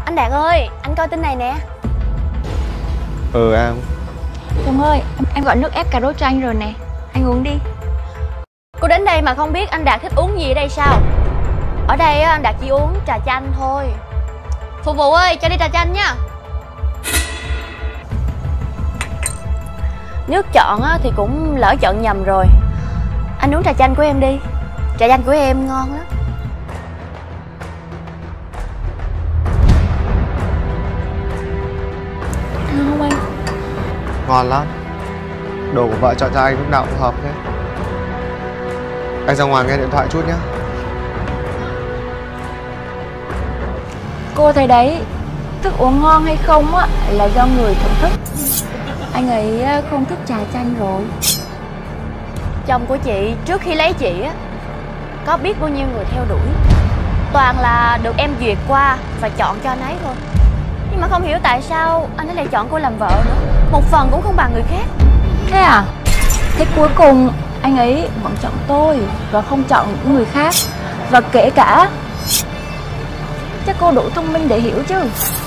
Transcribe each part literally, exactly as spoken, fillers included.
Anh Đạt ơi, anh coi tin này nè. Ừ em. Chồng ơi, em gọi nước ép cà rốt cho anh rồi nè. Anh uống đi. Cô đến đây mà không biết anh Đạt thích uống gì ở đây sao? Ở đây anh Đạt chỉ uống trà chanh thôi. Phục vụ ơi, cho đi trà chanh nha. Nước chọn thì cũng lỡ chọn nhầm rồi. Anh uống trà chanh của em đi. Trà chanh của em ngon lắm. Ngon không anh? Ngon lắm. Đồ của vợ chọn cho anh lúc nào cũng hợp thế. Anh ra ngoài nghe điện thoại chút nhé. Cô thấy đấy, thức uống ngon hay không á là do người thưởng thức. Anh ấy không thích trà chanh rồi. Chồng của chị trước khi lấy chị á có biết bao nhiêu người theo đuổi, toàn là được em duyệt qua và chọn cho anh ấy thôi. Nhưng mà không hiểu tại sao anh ấy lại chọn cô làm vợ nữa. Một phần cũng không bằng người khác. Thế à? Thế cuối cùng anh ấy vẫn chọn tôi và không chọn những người khác. Và kể cả, chắc cô đủ thông minh để hiểu chứ.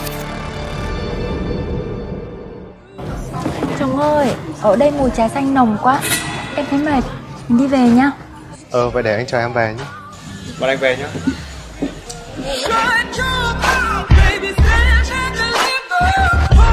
Chồng ơi, ở đây mùi trà xanh nồng quá, em thấy mệt, mình đi về nha. Ờ vậy để anh chờ em về nhé. Bọn anh về nhé. Baby,